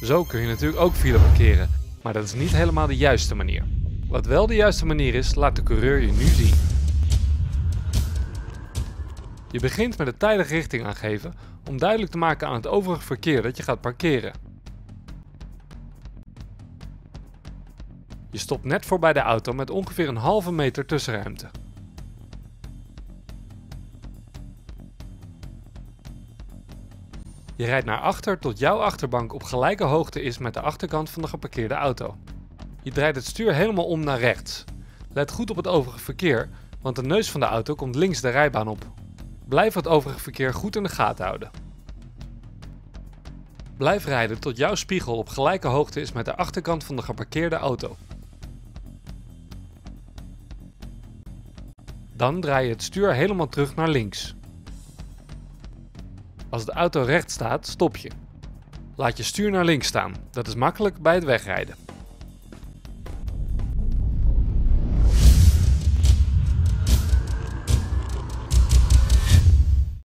Zo kun je natuurlijk ook file parkeren, maar dat is niet helemaal de juiste manier. Wat wel de juiste manier is, laat de coureur je nu zien. Je begint met een tijdige richting aangeven om duidelijk te maken aan het overige verkeer dat je gaat parkeren. Je stopt net voorbij de auto met ongeveer een halve meter tussenruimte. Je rijdt naar achter tot jouw achterbank op gelijke hoogte is met de achterkant van de geparkeerde auto. Je draait het stuur helemaal om naar rechts. Let goed op het overige verkeer, want de neus van de auto komt links de rijbaan op. Blijf het overige verkeer goed in de gaten houden. Blijf rijden tot jouw spiegel op gelijke hoogte is met de achterkant van de geparkeerde auto. Dan draai je het stuur helemaal terug naar links. Als de auto recht staat, stop je. Laat je stuur naar links staan, dat is makkelijk bij het wegrijden.